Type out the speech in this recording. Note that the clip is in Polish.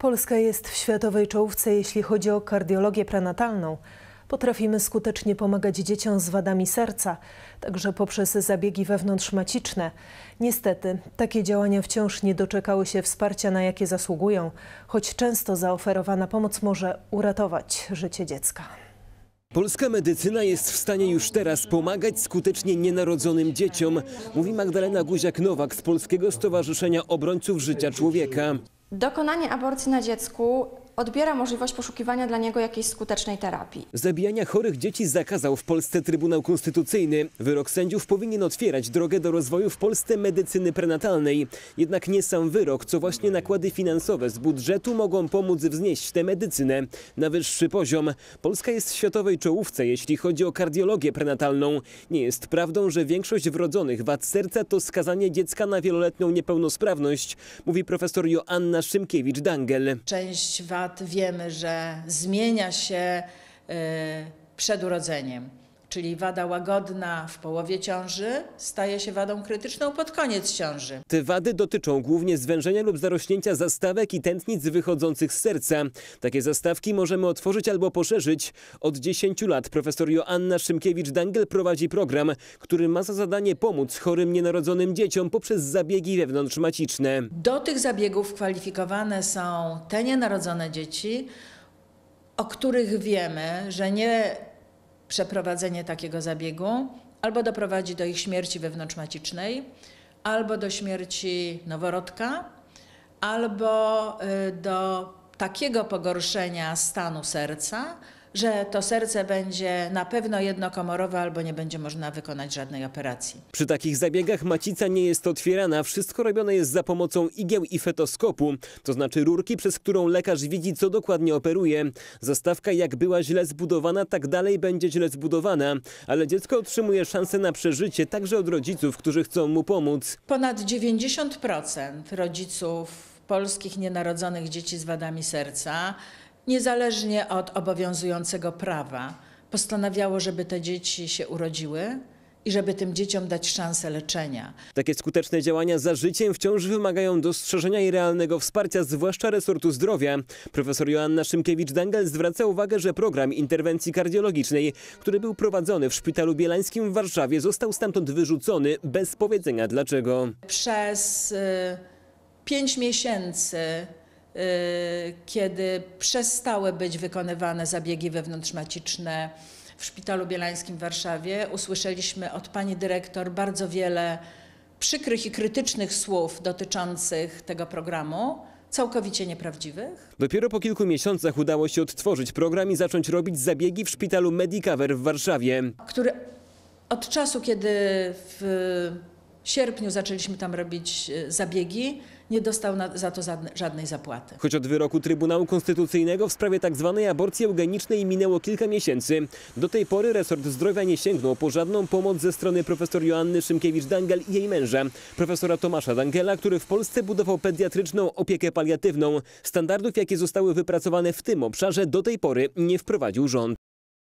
Polska jest w światowej czołówce, jeśli chodzi o kardiologię prenatalną. Potrafimy skutecznie pomagać dzieciom z wadami serca, także poprzez zabiegi wewnątrzmaciczne. Niestety, takie działania wciąż nie doczekały się wsparcia, na jakie zasługują, choć często zaoferowana pomoc może uratować życie dziecka. Polska medycyna jest w stanie już teraz pomagać skutecznie nienarodzonym dzieciom, mówi Magdalena Guziak-Nowak z Polskiego Stowarzyszenia Obrońców Życia Człowieka. Dokonanie aborcji na dziecku odbiera możliwość poszukiwania dla niego jakiejś skutecznej terapii. Zabijania chorych dzieci zakazał w Polsce Trybunał Konstytucyjny. Wyrok sędziów powinien otwierać drogę do rozwoju w Polsce medycyny prenatalnej. Jednak nie sam wyrok, co właśnie nakłady finansowe z budżetu mogą pomóc wznieść tę medycynę na wyższy poziom. Polska jest w światowej czołówce, jeśli chodzi o kardiologię prenatalną. Nie jest prawdą, że większość wrodzonych wad serca to skazanie dziecka na wieloletnią niepełnosprawność, mówi profesor Joanna Szymkiewicz-Dangel. Część wad wiemy, że zmienia się przed urodzeniem, czyli wada łagodna w połowie ciąży staje się wadą krytyczną pod koniec ciąży. Te wady dotyczą głównie zwężenia lub zarośnięcia zastawek i tętnic wychodzących z serca. Takie zastawki możemy otworzyć albo poszerzyć. Od 10 lat profesor Joanna Szymkiewicz-Dangel prowadzi program, który ma za zadanie pomóc chorym nienarodzonym dzieciom poprzez zabiegi wewnątrzmaciczne. Do tych zabiegów kwalifikowane są te nienarodzone dzieci, o których wiemy, że nie przeprowadzenie takiego zabiegu albo doprowadzi do ich śmierci wewnątrzmacicznej, albo do śmierci noworodka, albo do takiego pogorszenia stanu serca, że to serce będzie na pewno jednokomorowe albo nie będzie można wykonać żadnej operacji. Przy takich zabiegach macica nie jest otwierana. Wszystko robione jest za pomocą igieł i fetoskopu, to znaczy rurki, przez którą lekarz widzi, co dokładnie operuje. Zastawka jak była źle zbudowana, tak dalej będzie źle zbudowana. Ale dziecko otrzymuje szansę na przeżycie także od rodziców, którzy chcą mu pomóc. Ponad 90% rodziców polskich nienarodzonych dzieci z wadami serca, niezależnie od obowiązującego prawa, postanawiało, żeby te dzieci się urodziły i żeby tym dzieciom dać szansę leczenia. Takie skuteczne działania za życiem wciąż wymagają dostrzeżenia i realnego wsparcia, zwłaszcza resortu zdrowia. Profesor Joanna Szymkiewicz-Dangel zwraca uwagę, że program interwencji kardiologicznej, który był prowadzony w Szpitalu Bielańskim w Warszawie, został stamtąd wyrzucony bez powiedzenia dlaczego. Przez 5 miesięcy kiedy przestały być wykonywane zabiegi wewnątrzmaciczne w Szpitalu Bielańskim w Warszawie, usłyszeliśmy od pani dyrektor bardzo wiele przykrych i krytycznych słów dotyczących tego programu, całkowicie nieprawdziwych. Dopiero po kilku miesiącach udało się odtworzyć program i zacząć robić zabiegi w Szpitalu Medicover w Warszawie. Który od czasu, kiedy w sierpniu zaczęliśmy tam robić zabiegi, nie dostał za to żadnej zapłaty. Choć od wyroku Trybunału Konstytucyjnego w sprawie tzw. aborcji eugenicznej minęło kilka miesięcy, do tej pory resort zdrowia nie sięgnął po żadną pomoc ze strony profesor Joanny Szymkiewicz-Dangel i jej męża, profesora Tomasza Dangela, który w Polsce budował pediatryczną opiekę paliatywną. Standardów, jakie zostały wypracowane w tym obszarze, do tej pory nie wprowadził rząd.